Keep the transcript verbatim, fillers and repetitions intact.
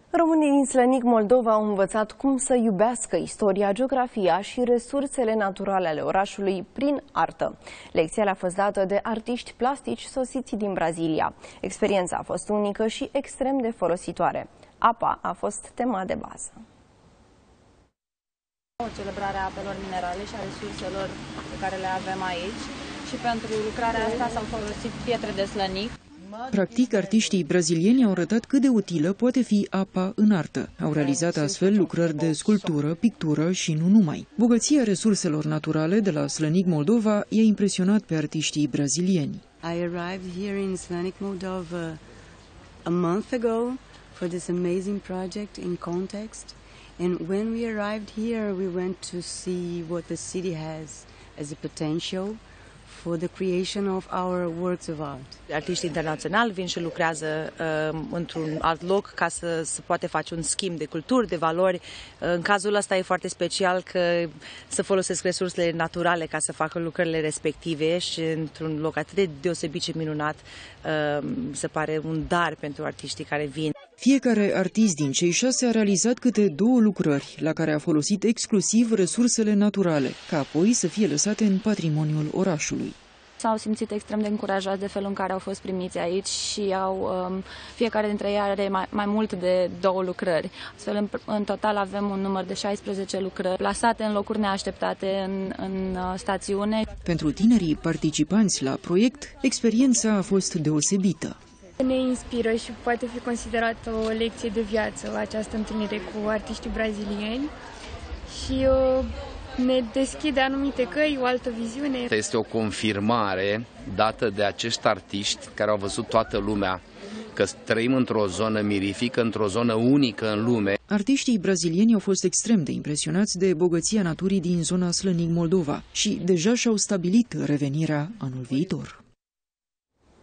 Românii din Slănic, Moldova, au învățat cum să iubească istoria, geografia și resursele naturale ale orașului prin artă. Lecția a fost dată de artiști plastici sosiți din Brazilia. Experiența a fost unică și extrem de folositoare. Apa a fost tema de bază. O celebrare a apelor minerale și a resurselor pe care le avem aici și pentru lucrarea asta s-au folosit pietre de slănic. Practic, artiștii brazilieni au arătat cât de utilă poate fi apa în artă. Au realizat astfel lucrări de sculptură, pictură și nu numai. Bogăția resurselor naturale de la Slănic, Moldova, i-a impresionat pe artiștii brazilieni. I arrived here in Slănic, Moldova a month ago for this amazing project in context. And when we arrived here, we went to see what the city has as a potential for the creation of our works of art. Artiștii internaționali vin și lucrează uh, într-un alt loc ca să se poate face un schimb de culturi, de valori. Uh, în cazul ăsta e foarte special că să folosesc resursele naturale ca să facă lucrările respective și într-un loc atât de deosebit și minunat uh, se pare un dar pentru artiștii care vin. Fiecare artist din cei șase a realizat câte două lucrări la care a folosit exclusiv resursele naturale, ca apoi să fie lăsate în patrimoniul orașului. S-au simțit extrem de încurajați de felul în care au fost primiți aici și au, um, fiecare dintre ei are mai, mai mult de două lucrări. Astfel, în, în total avem un număr de șaisprezece lucrări plasate în locuri neașteptate în, în uh, stațiune. Pentru tinerii participanți la proiect, experiența a fost deosebită. Ne inspiră și poate fi considerată o lecție de viață această întâlnire cu artiștii brazilieni și uh, ne deschide anumite căi, o altă viziune. Este o confirmare dată de acești artiști care au văzut toată lumea că trăim într-o zonă mirifică, într-o zonă unică în lume. Artiștii brazilieni au fost extrem de impresionați de bogăția naturii din zona Slănic, Moldova și deja și-au stabilit revenirea anul viitor.